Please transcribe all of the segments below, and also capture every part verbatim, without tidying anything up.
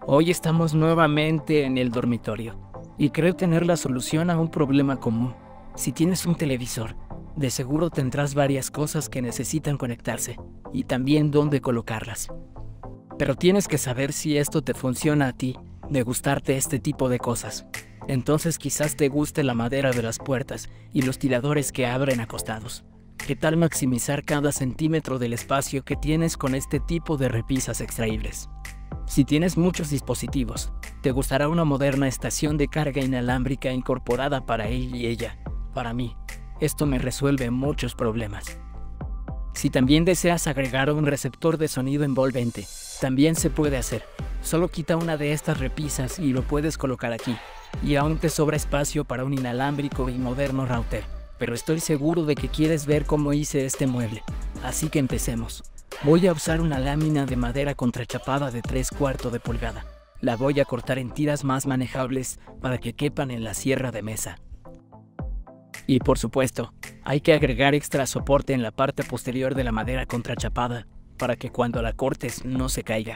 Hoy estamos nuevamente en el dormitorio y creo tener la solución a un problema común. Si tienes un televisor, de seguro tendrás varias cosas que necesitan conectarse y también dónde colocarlas. Pero tienes que saber si esto te funciona a ti, de gustarte este tipo de cosas. Entonces quizás te guste la madera de las puertas y los tiradores que abren acostados. ¿Qué tal maximizar cada centímetro del espacio que tienes con este tipo de repisas extraíbles? Si tienes muchos dispositivos, te gustará una moderna estación de carga inalámbrica incorporada para él y ella. Para mí, esto me resuelve muchos problemas. Si también deseas agregar un receptor de sonido envolvente, también se puede hacer. Solo quita una de estas repisas y lo puedes colocar aquí. Y aún te sobra espacio para un inalámbrico y moderno router. Pero estoy seguro de que quieres ver cómo hice este mueble. Así que empecemos. Voy a usar una lámina de madera contrachapada de tres cuartos de pulgada. La voy a cortar en tiras más manejables para que quepan en la sierra de mesa. Y por supuesto, hay que agregar extra soporte en la parte posterior de la madera contrachapada para que cuando la cortes no se caiga.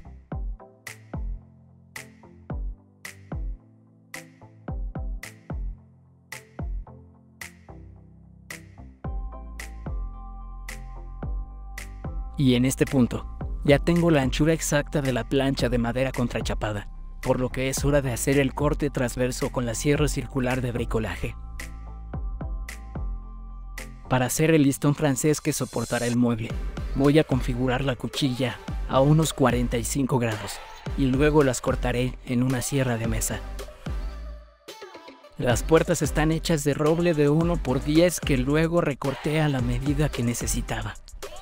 Y en este punto, ya tengo la anchura exacta de la plancha de madera contrachapada, por lo que es hora de hacer el corte transverso con la sierra circular de bricolaje. Para hacer el listón francés que soportará el mueble, voy a configurar la cuchilla a unos cuarenta y cinco grados y luego las cortaré en una sierra de mesa. Las puertas están hechas de roble de uno por diez que luego recorté a la medida que necesitaba.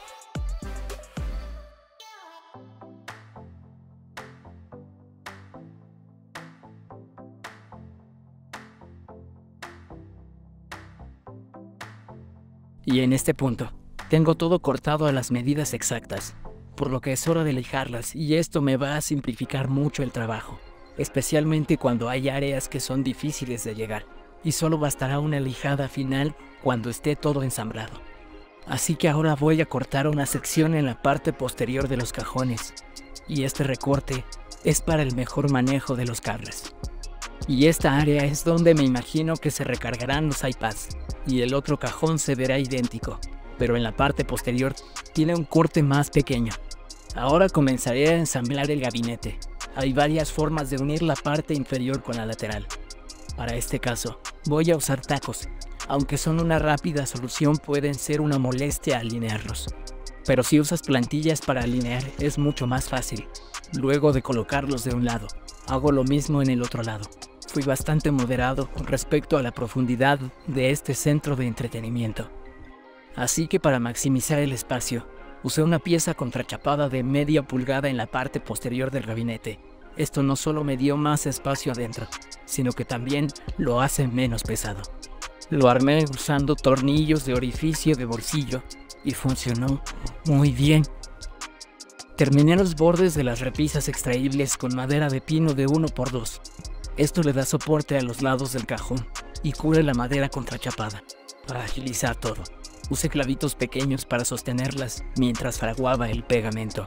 Y en este punto, tengo todo cortado a las medidas exactas, por lo que es hora de lijarlas y esto me va a simplificar mucho el trabajo, especialmente cuando hay áreas que son difíciles de llegar, y solo bastará una lijada final cuando esté todo ensamblado. Así que ahora voy a cortar una sección en la parte posterior de los cajones, y este recorte es para el mejor manejo de los cables. Y esta área es donde me imagino que se recargarán los iPads, y el otro cajón se verá idéntico, pero en la parte posterior tiene un corte más pequeño. Ahora comenzaré a ensamblar el gabinete. Hay varias formas de unir la parte inferior con la lateral. Para este caso, voy a usar tacos, aunque son una rápida solución pueden ser una molestia alinearlos. Pero si usas plantillas para alinear es mucho más fácil. Luego de colocarlos de un lado, hago lo mismo en el otro lado. Fui bastante moderado con respecto a la profundidad de este centro de entretenimiento. Así que para maximizar el espacio, usé una pieza contrachapada de media pulgada en la parte posterior del gabinete. Esto no solo me dio más espacio adentro, sino que también lo hace menos pesado. Lo armé usando tornillos de orificio de bolsillo y funcionó muy bien. Terminé los bordes de las repisas extraíbles con madera de pino de uno por dos. Esto le da soporte a los lados del cajón y cubre la madera contrachapada. Para agilizar todo, usé clavitos pequeños para sostenerlas mientras fraguaba el pegamento.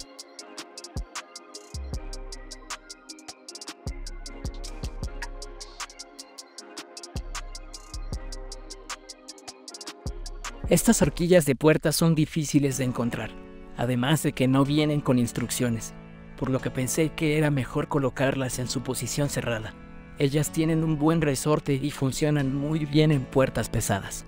Estas horquillas de puertas son difíciles de encontrar, además de que no vienen con instrucciones, por lo que pensé que era mejor colocarlas en su posición cerrada. Ellas tienen un buen resorte y funcionan muy bien en puertas pesadas.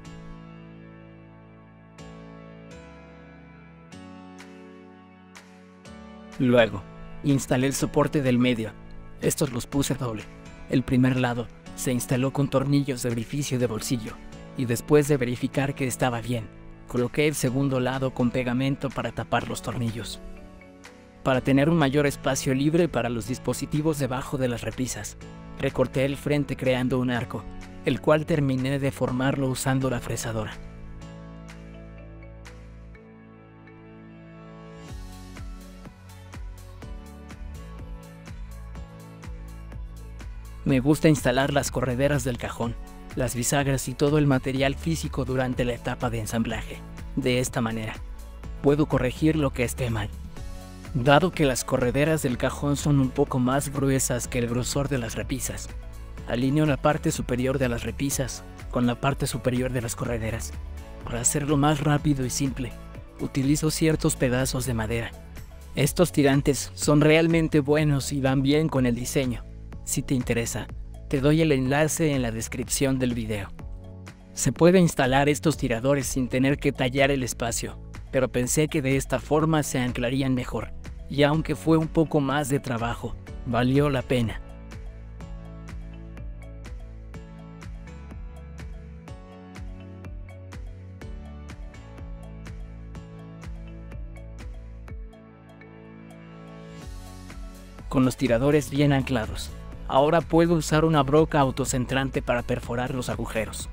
Luego, instalé el soporte del medio. Estos los puse doble. El primer lado se instaló con tornillos de orificio de bolsillo, y después de verificar que estaba bien, coloqué el segundo lado con pegamento para tapar los tornillos. Para tener un mayor espacio libre para los dispositivos debajo de las repisas, recorté el frente creando un arco, el cual terminé de formarlo usando la fresadora. Me gusta instalar las correderas del cajón, las bisagras y todo el material físico durante la etapa de ensamblaje. De esta manera, puedo corregir lo que esté mal. Dado que las correderas del cajón son un poco más gruesas que el grosor de las repisas, alineo la parte superior de las repisas con la parte superior de las correderas. Para hacerlo más rápido y simple, utilizo ciertos pedazos de madera. Estos tirantes son realmente buenos y van bien con el diseño. Si te interesa, te doy el enlace en la descripción del video. Se puede instalar estos tiradores sin tener que tallar el espacio, pero pensé que de esta forma se anclarían mejor, y aunque fue un poco más de trabajo, valió la pena. Con los tiradores bien anclados, ahora puedo usar una broca autocentrante para perforar los agujeros.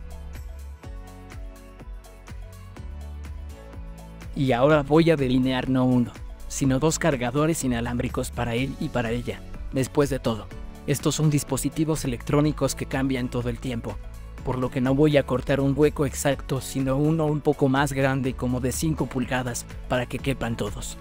Y ahora voy a delinear no uno, sino dos cargadores inalámbricos para él y para ella. Después de todo, estos son dispositivos electrónicos que cambian todo el tiempo, por lo que no voy a cortar un hueco exacto, sino uno un poco más grande como de cinco pulgadas para que quepan todos.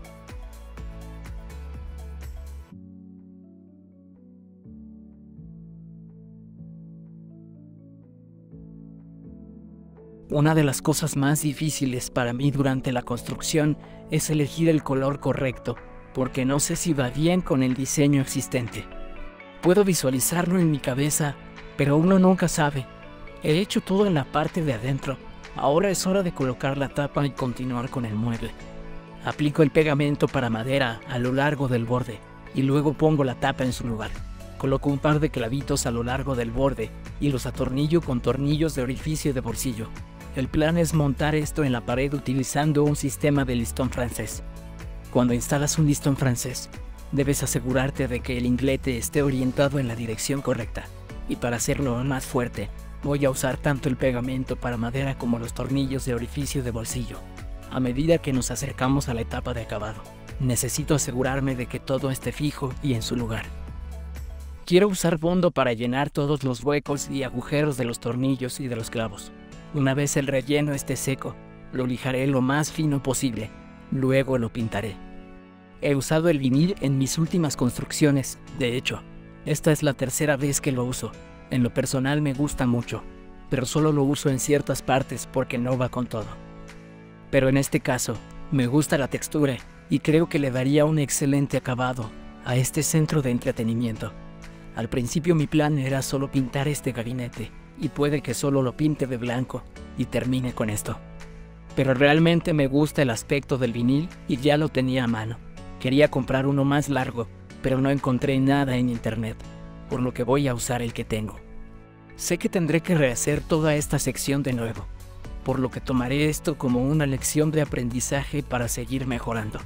Una de las cosas más difíciles para mí durante la construcción es elegir el color correcto, porque no sé si va bien con el diseño existente. Puedo visualizarlo en mi cabeza, pero uno nunca sabe. He hecho todo en la parte de adentro, ahora es hora de colocar la tapa y continuar con el mueble. Aplico el pegamento para madera a lo largo del borde, y luego pongo la tapa en su lugar. Coloco un par de clavitos a lo largo del borde, y los atornillo con tornillos de orificio de bolsillo. El plan es montar esto en la pared utilizando un sistema de listón francés. Cuando instalas un listón francés, debes asegurarte de que el inglete esté orientado en la dirección correcta. Y para hacerlo más fuerte, voy a usar tanto el pegamento para madera como los tornillos de orificio de bolsillo. A medida que nos acercamos a la etapa de acabado, necesito asegurarme de que todo esté fijo y en su lugar. Quiero usar bondo para llenar todos los huecos y agujeros de los tornillos y de los clavos. Una vez el relleno esté seco, lo lijaré lo más fino posible, luego lo pintaré. He usado el vinil en mis últimas construcciones, de hecho, esta es la tercera vez que lo uso. En lo personal me gusta mucho, pero solo lo uso en ciertas partes porque no va con todo. Pero en este caso, me gusta la textura y creo que le daría un excelente acabado a este centro de entretenimiento. Al principio mi plan era solo pintar este gabinete, y puede que solo lo pinte de blanco y termine con esto. Pero realmente me gusta el aspecto del vinil y ya lo tenía a mano. Quería comprar uno más largo, pero no encontré nada en internet, por lo que voy a usar el que tengo. Sé que tendré que rehacer toda esta sección de nuevo, por lo que tomaré esto como una lección de aprendizaje para seguir mejorando.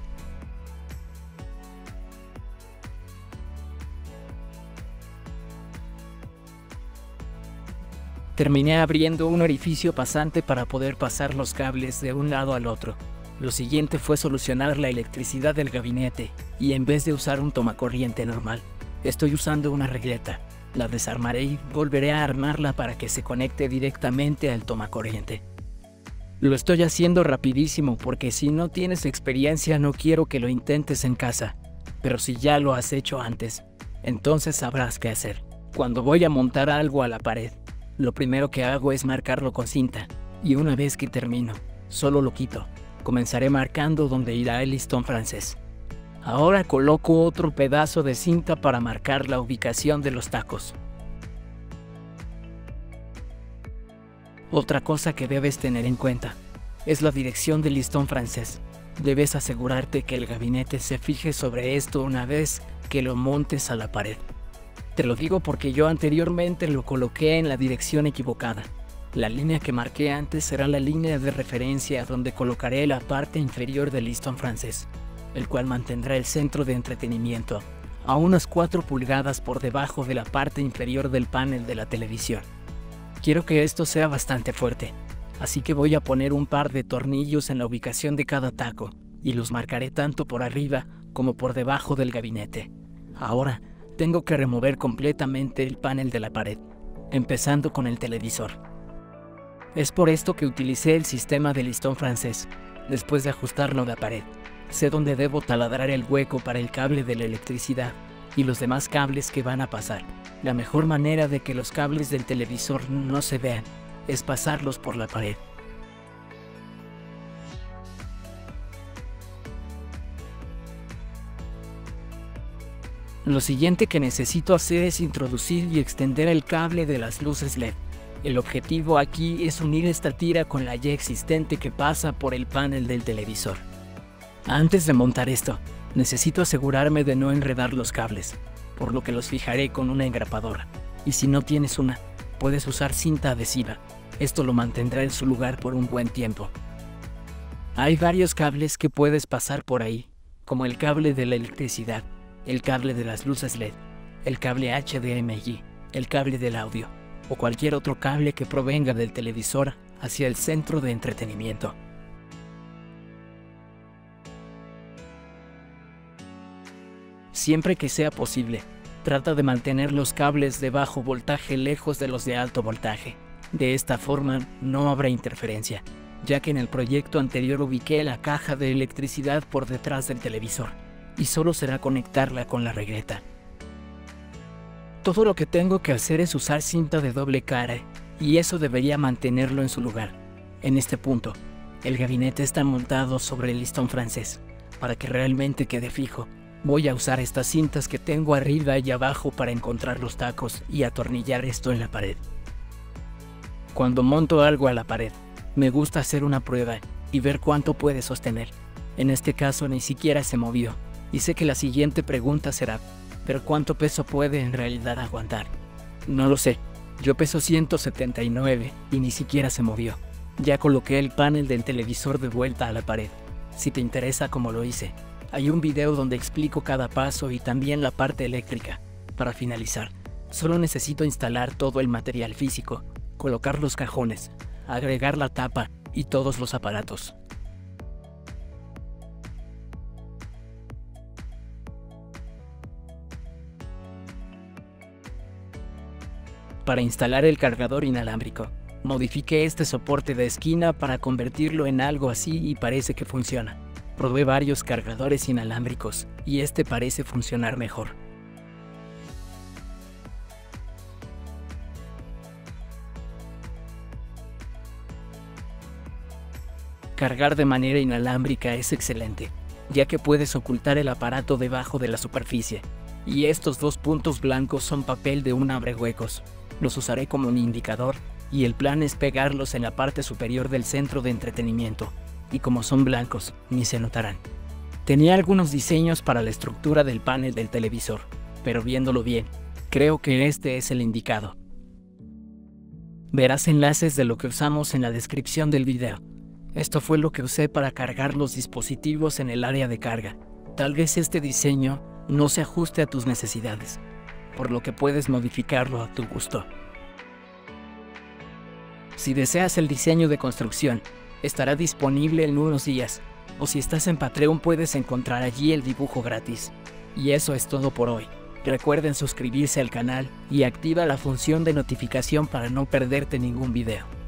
Terminé abriendo un orificio pasante para poder pasar los cables de un lado al otro. Lo siguiente fue solucionar la electricidad del gabinete, y en vez de usar un tomacorriente normal, estoy usando una regleta. La desarmaré y volveré a armarla para que se conecte directamente al tomacorriente. Lo estoy haciendo rapidísimo porque si no tienes experiencia no quiero que lo intentes en casa, pero si ya lo has hecho antes, entonces sabrás qué hacer. Cuando voy a montar algo a la pared, lo primero que hago es marcarlo con cinta, y una vez que termino, solo lo quito. Comenzaré marcando donde irá el listón francés. Ahora coloco otro pedazo de cinta para marcar la ubicación de los tacos. Otra cosa que debes tener en cuenta es la dirección del listón francés. Debes asegurarte que el gabinete se fije sobre esto una vez que lo montes a la pared. Te lo digo porque yo anteriormente lo coloqué en la dirección equivocada. La línea que marqué antes será la línea de referencia donde colocaré la parte inferior del listón francés, el cual mantendrá el centro de entretenimiento a unas cuatro pulgadas por debajo de la parte inferior del panel de la televisión. Quiero que esto sea bastante fuerte, así que voy a poner un par de tornillos en la ubicación de cada taco y los marcaré tanto por arriba como por debajo del gabinete. Ahora, tengo que remover completamente el panel de la pared, empezando con el televisor. Es por esto que utilicé el sistema de listón francés, después de ajustarlo a la pared. Sé dónde debo taladrar el hueco para el cable de la electricidad y los demás cables que van a pasar. La mejor manera de que los cables del televisor no se vean es pasarlos por la pared. Lo siguiente que necesito hacer es introducir y extender el cable de las luces L E D. El objetivo aquí es unir esta tira con la ya existente que pasa por el panel del televisor. Antes de montar esto, necesito asegurarme de no enredar los cables, por lo que los fijaré con una engrapadora. Y si no tienes una, puedes usar cinta adhesiva. Esto lo mantendrá en su lugar por un buen tiempo. Hay varios cables que puedes pasar por ahí, como el cable de la electricidad, el cable de las luces L E D, el cable H D M I, el cable del audio, o cualquier otro cable que provenga del televisor hacia el centro de entretenimiento. Siempre que sea posible, trata de mantener los cables de bajo voltaje lejos de los de alto voltaje. De esta forma no habrá interferencia, ya que en el proyecto anterior ubiqué la caja de electricidad por detrás del televisor, y solo será conectarla con la regleta. Todo lo que tengo que hacer es usar cinta de doble cara, y eso debería mantenerlo en su lugar. En este punto, el gabinete está montado sobre el listón francés. Para que realmente quede fijo, voy a usar estas cintas que tengo arriba y abajo para encontrar los tacos y atornillar esto en la pared. Cuando monto algo a la pared, me gusta hacer una prueba y ver cuánto puede sostener. En este caso ni siquiera se movió, y sé que la siguiente pregunta será, ¿pero cuánto peso puede en realidad aguantar? No lo sé, yo peso ciento setenta y nueve y ni siquiera se movió. Ya coloqué el panel del televisor de vuelta a la pared. Si te interesa cómo lo hice, hay un video donde explico cada paso y también la parte eléctrica. Para finalizar, solo necesito instalar todo el material físico, colocar los cajones, agregar la tapa y todos los aparatos. Para instalar el cargador inalámbrico, modifiqué este soporte de esquina para convertirlo en algo así y parece que funciona. Probé varios cargadores inalámbricos y este parece funcionar mejor. Cargar de manera inalámbrica es excelente, ya que puedes ocultar el aparato debajo de la superficie. Y estos dos puntos blancos son papel de un abrehuecos. Los usaré como un indicador y el plan es pegarlos en la parte superior del centro de entretenimiento. Y como son blancos, ni se notarán. Tenía algunos diseños para la estructura del panel del televisor, pero viéndolo bien, creo que este es el indicado. Verás enlaces de lo que usamos en la descripción del video. Esto fue lo que usé para cargar los dispositivos en el área de carga. Tal vez este diseño no se ajuste a tus necesidades, por lo que puedes modificarlo a tu gusto. Si deseas el diseño de construcción, estará disponible en unos días, o si estás en Patreon puedes encontrar allí el dibujo gratis. Y eso es todo por hoy. Recuerden suscribirse al canal y activa la función de notificación para no perderte ningún video.